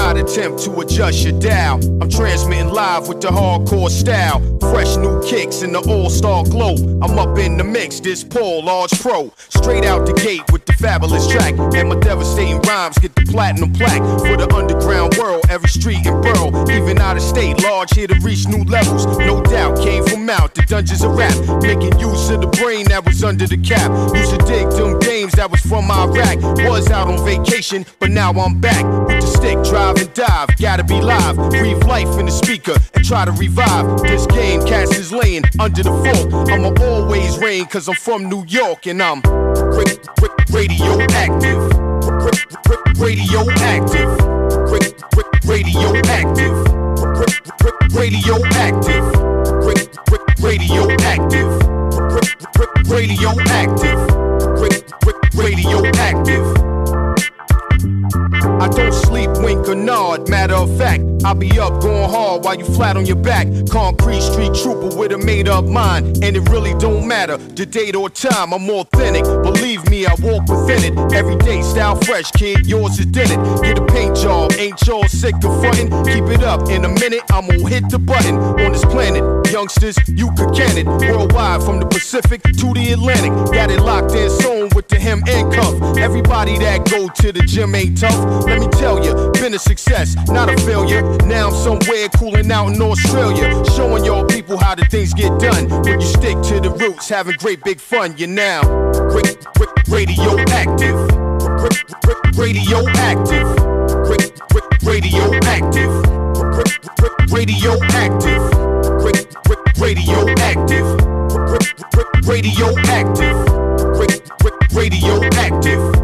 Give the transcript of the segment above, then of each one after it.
not attempt to adjust your dial. I'm transmitting live with the hardcore style. Fresh new kicks in the all-star glow. I'm up in the mix, this Paul, large pro. Straight out the gate with the fabulous track. And my devastating rhymes get the platinum plaque. For the underground world, every street and borough. Even out of state, large here to reach new levels. No doubt, came from out the dungeons of rap. Making use of the brain that was under the cap. Used to dig them games that was from Iraq. Was out on vacation, but now I'm back. With the stick, drive and dive, gotta be live. Breathe life in the speaker and try to revive this game. Cats is laying under the fort. I'ma always reign cause I'm from New York and I'm radioactive. Radioactive. Radioactive. Radioactive. Radioactive. Radioactive. Radioactive. I don't sleep, wink or nod, matter of fact, I'll be up going hard while you flat on your back. Concrete street trooper with a made up mind. And it really don't matter the date or time, I'm authentic. Believe me, I walk within it. Every day, style fresh, kid, yours is did it. Get a paint job, ain't y'all sick of frontin'? Keep it up, in a minute, I'm gonna hit the button. On this planet, youngsters, you could can it. Worldwide, from the Pacific to the Atlantic. Got it locked in, sewn with the hem and cuff. Everybody that go to the gym ain't tough. Let me tell you, been a success, not a failure. Now I'm somewhere cooling out in Australia, showing y'all people how the things get done. When you stick to the roots, having great big fun, you're now radioactive. Radioactive. Radioactive. Radioactive. Radioactive. Radioactive. Radioactive.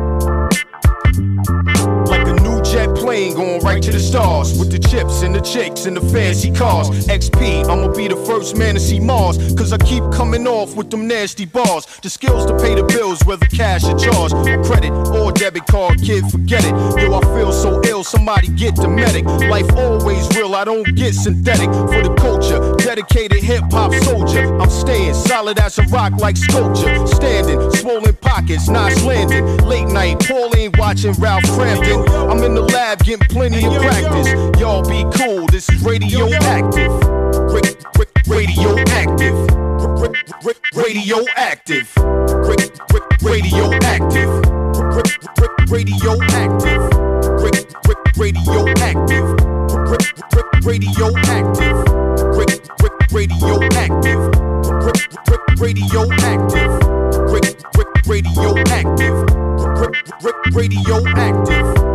Like a new jet plane going right to the stars. With the chips and the chicks and the fancy cars. XP, I'ma be the first man to see Mars. Cause I keep coming off with them nasty bars. The skills to pay the bills, whether cash or charge. Or credit or debit card, kid, forget it. Yo, I feel so ill, somebody get the medic. Life always real, I don't get synthetic. For the culture, dedicated hip-hop soldier. I'm staying solid as a rock like sculpture. Standing, swollen pockets, nice landing. Late night, Paul ain't watching Ralph Cramden. I'm in the lab getting plenty of practice. Y'all be cool, this is radioactive. Radioactive. Radioactive. Radioactive. Radioactive. Radioactive. Radioactive. Radioactive. Radioactive. Radioactive. Radioactive.